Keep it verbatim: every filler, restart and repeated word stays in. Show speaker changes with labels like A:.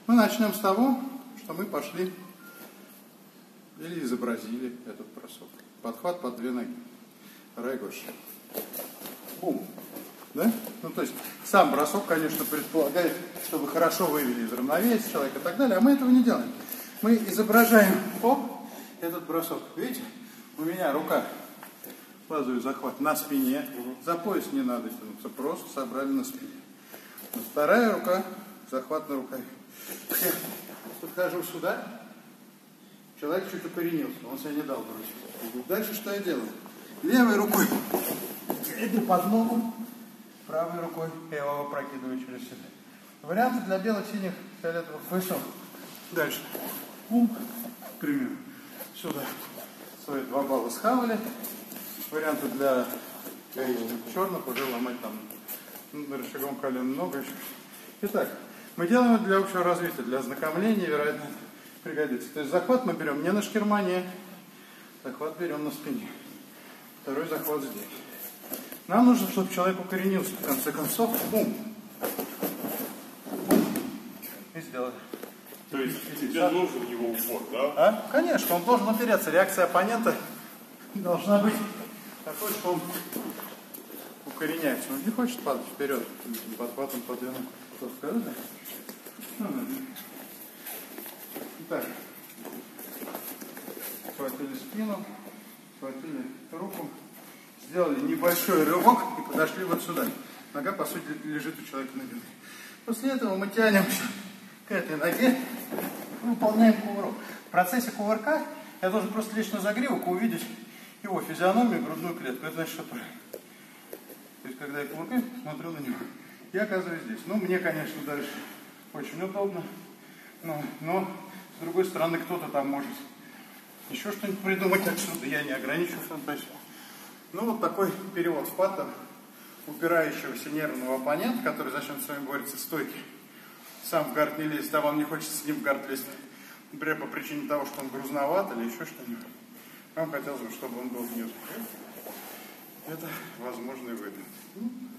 A: Мы начнем с того, что мы пошли или изобразили этот бросок. Подхват под две ноги. Райгош. Бум. Да? Ну, то есть, сам бросок, конечно, предполагает, чтобы хорошо вывели из равновесия человека и так далее, а мы этого не делаем. Мы изображаем, оп, этот бросок. Видите, у меня рука, базовый захват на спине, за пояс не надо тянуться, просто собрали на спине. Вторая рука, захват на рукаве. Я подхожу сюда, человек чуть укоренился, он себя не дал бросить. Дальше что я делаю? Левой рукой я иду под ногу, правой рукой я его прокидываю через себя. Варианты для белых, синих, фиолетовых вышел. Дальше. Пум, к примеру, сюда. Свои два балла схавали. Варианты для черных уже ломать там на рычагом колена много еще. Итак, мы делаем это для общего развития, для ознакомления, вероятно, пригодится. То есть захват мы берем не на шкирмане, захват берем на спине. Второй захват здесь. Нам нужно, чтобы человек укоренился, в конце концов. Бум. И сделали.
B: То есть тебе нужен его упор, да?
A: А? Конечно, он должен опереться. Реакция оппонента должна быть такой, что он укореняется. Он не хочет падать вперед. Подхватом подвинуть. Что скажешь? Итак. Схватили спину, схватили руку, сделали небольшой рывок и подошли вот сюда. Нога, по сути, лежит у человека на бедре. После этого мы тянемся к этой ноге, выполняем кувырок. В процессе кувырка я должен просто лечь на загривок и увидеть его физиономию, грудную клетку. Это значит, что правильно. То есть, когда я кувыркаю, смотрю на него. Я оказываюсь здесь. Ну, мне, конечно, дальше очень удобно. Но, но с другой стороны, кто-то там может еще что-нибудь придумать отсюда. Я не ограничу фантазию. Ну, вот такой перевод в паттон упирающегося нервного оппонента, который зачем с вами борется стойки. Сам в гард не лезет, а вам не хочется с ним в гард лезть, например, по причине того, что он грузноват или еще что-нибудь. Вам хотелось бы, чтобы он был внизу. Это возможный выход.